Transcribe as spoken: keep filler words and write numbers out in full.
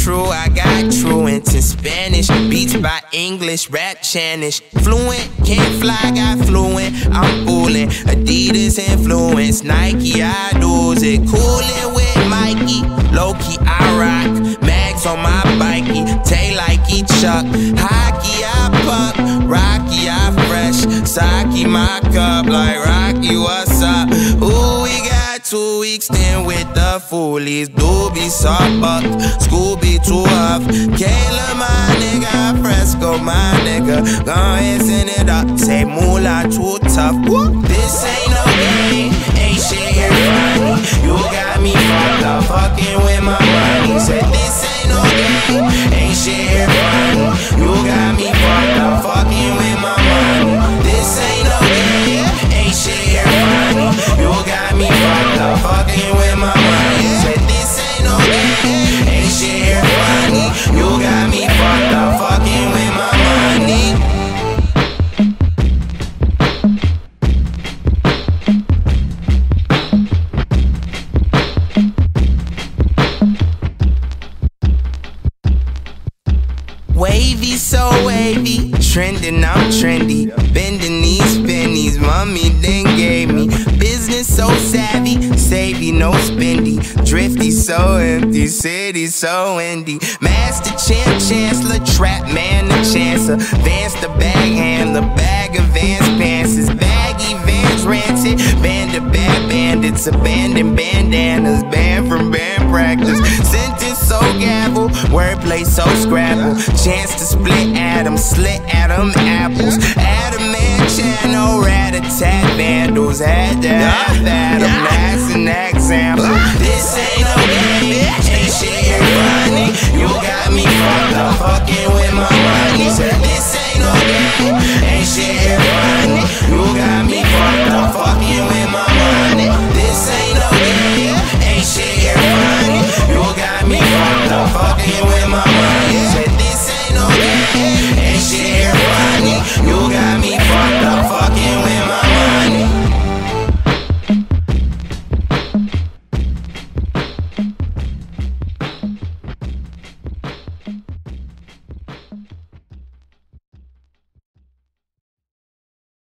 true, I got truant in Spanish. Beats by English, rap Chanish. Fluent, can't fly, got fluent. I'm fooling, Adidas influence. Nike, I do it. Coolin' with Mikey. Low-key, I rock. Mags on my bikey. Tay like he Chuck. Hockey, I puck. Rocky, I fresh. Saki, my cup. Like Rocky, what's up? Ooh, we got two weeks in with the foolies. Doobie, soft buck. Scooby, too huff. Kayla, my nigga. Fresco, my nigga. Go ahead, send it up. Say moolah, too tough. Woo. This ain't no game. Ain't shit here funny. You got me fucked up. Fucking with my money. Said this ain't no game. Ain't shit here funny. You got me fucked up. Fucking with my money. This ain't no game. Ain't shit here funny. You got me fucked up. Fucking with my money. Said this ain't no game. Ain't shit here funny. You got me fucked up. Fucking with my money. Wavy, so wavy, trending, I'm trendy. Bending these pennies, mommy then gave me. Business so savvy, savvy, no spendy. Drifty, so empty, city so windy. Master champ, chancellor, trap man, the chancellor. Vance the bag handler, bag of Vance pants. Baggy Vans rancid, band of bad bandits. Abandoned bandanas, banned from band practice. Sentence so gavel, wordplay so scrabble. Chance to split Adam, slit Adam apples. Adam man channel, rat-a-tat vandals. Had to have Adam, that's an example. This ain't